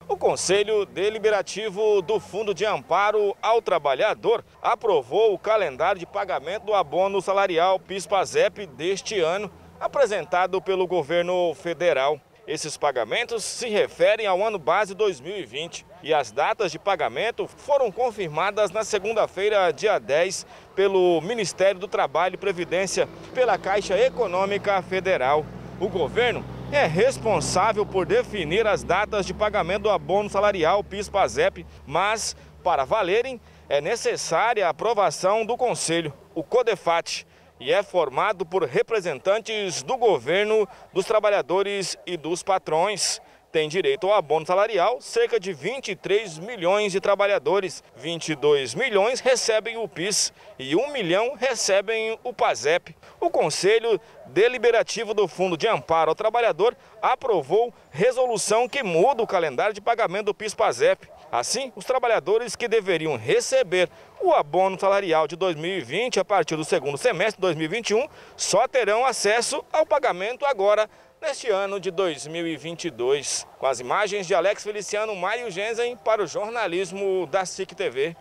O Conselho Deliberativo do Fundo de Amparo ao Trabalhador aprovou o calendário de pagamento do abono salarial PIS/PASEP deste ano, apresentado pelo governo federal. Esses pagamentos se referem ao ano base 2020 e as datas de pagamento foram confirmadas na segunda-feira, dia 10, pelo Ministério do Trabalho e Previdência, pela Caixa Econômica Federal. O governo é responsável por definir as datas de pagamento do abono salarial PIS/PASEP, mas, para valerem, é necessária a aprovação do Conselho, o CODEFAT, e é formado por representantes do governo, dos trabalhadores e dos patrões. Tem direito ao abono salarial cerca de 23 milhões de trabalhadores. 22 milhões recebem o PIS e 1 milhão recebem o PASEP. O Conselho Deliberativo do Fundo de Amparo ao Trabalhador aprovou resolução que muda o calendário de pagamento do PIS/PASEP. Assim, os trabalhadores que deveriam receber o abono salarial de 2020 a partir do segundo semestre de 2021 só terão acesso ao pagamento agora, neste ano de 2022. Com as imagens de Alex Feliciano, Mário Genzen, para o jornalismo da SIC TV.